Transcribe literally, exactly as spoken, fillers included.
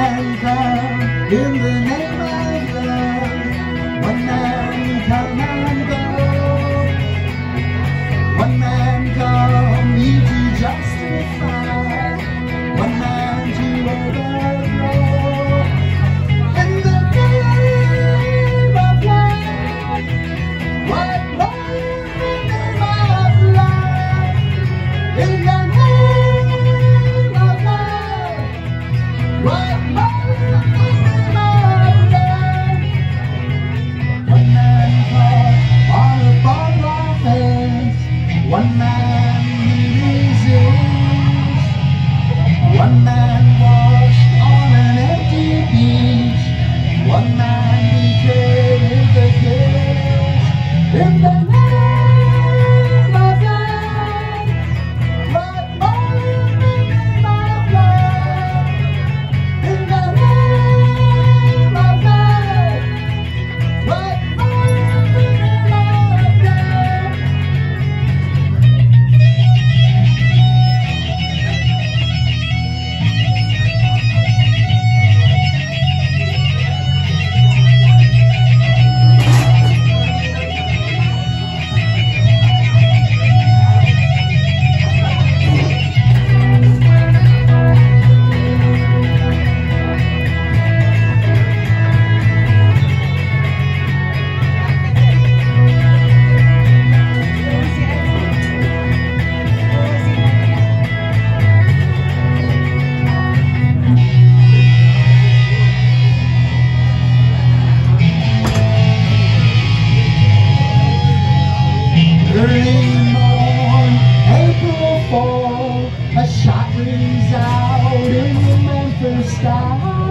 man come in the name of love. One man come and go. One man come me to justify. One man to overthrow. In the name of love. What love in the name of love. In the name of love. What love in the name of love. One man caught on a barbed fence. One man resists. One man washed on an empty beach. One man betrayed the kiss. In the name of love. What more in the name of love. In the name of love. What more in the name of love. Early morn, April fall, a shot rings out in the Memphis sky.